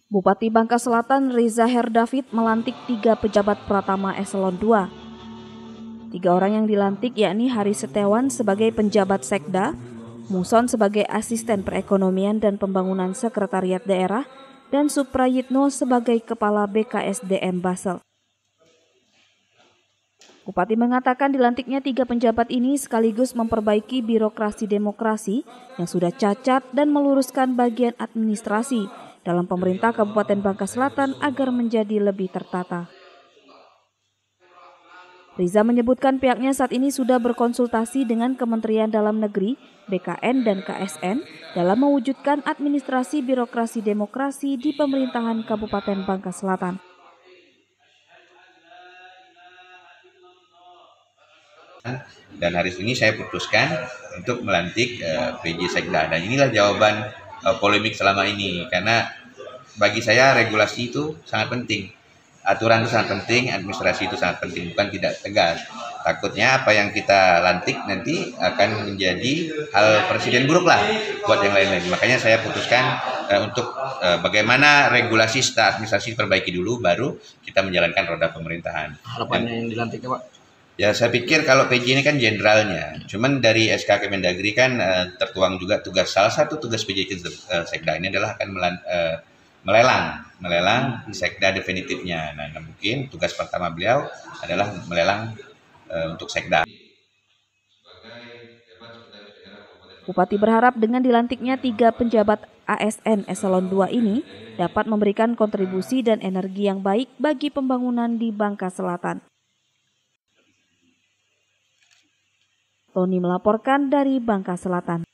Bupati Bangka Selatan Reza Herdavid melantik 3 pejabat Pratama Eselon II. 3 orang yang dilantik yakni Hari Setiawan sebagai penjabat Sekda, Muson sebagai asisten perekonomian dan pembangunan sekretariat daerah, dan Suprayitno sebagai kepala BKSDM Basel. Bupati mengatakan dilantiknya 3 penjabat ini sekaligus memperbaiki birokrasi demokrasi yang sudah cacat dan meluruskan bagian administrasi dalam pemerintah Kabupaten Bangka Selatan agar menjadi lebih tertata. Riza menyebutkan pihaknya saat ini sudah berkonsultasi dengan Kementerian Dalam Negeri, BKN, dan KSN dalam mewujudkan administrasi birokrasi demokrasi di pemerintahan Kabupaten Bangka Selatan. Dan hari ini saya putuskan untuk melantik PJ Sekda. Dan inilah jawaban polemik selama ini, karena bagi saya regulasi itu sangat penting, aturan itu sangat penting, administrasi itu sangat penting, bukan tidak tegas. Takutnya apa yang kita lantik nanti akan menjadi hal presiden buruk lah buat yang lain-lain. Makanya saya putuskan untuk bagaimana regulasi serta administrasi diperbaiki dulu, baru kita menjalankan roda pemerintahan. Harapannya yang dilantiknya, Pak? Ya, saya pikir kalau PJ ini kan jenderalnya, cuman dari SK Kemendagri kan tertuang juga salah satu tugas PJ Sekda ini adalah akan melelang Sekda definitifnya. Nah, mungkin tugas pertama beliau adalah melelang untuk Sekda. Bupati berharap dengan dilantiknya 3 penjabat ASN Eselon II ini dapat memberikan kontribusi dan energi yang baik bagi pembangunan di Bangka Selatan. Tony melaporkan dari Bangka Selatan.